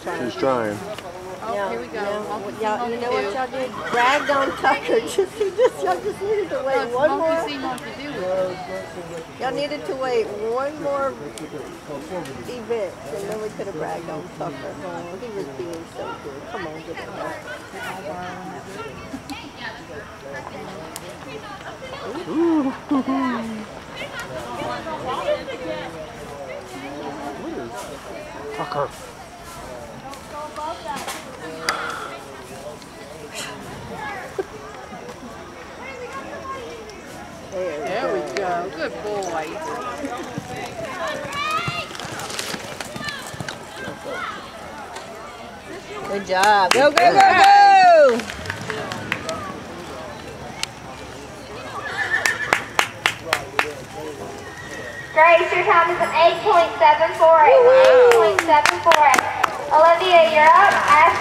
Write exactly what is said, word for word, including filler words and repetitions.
trying. She's trying. Oh, Yeah, here we go. Yeah, y'all, you know what y'all did? Bragged on Tucker. Just, just, y'all just needed to wait No, one monkey more. see, monkey do. Y'all needed to wait one more event, and then we could have bragged on Tucker. Oh, he was being so good. Come on, get it back. Ooh. Tucker. There, There we go. Good boy. Good job. Go, go, go, go! Grace, your time is an eight point seven four eight. eight point seven four eight. Olivia, you're up. Ask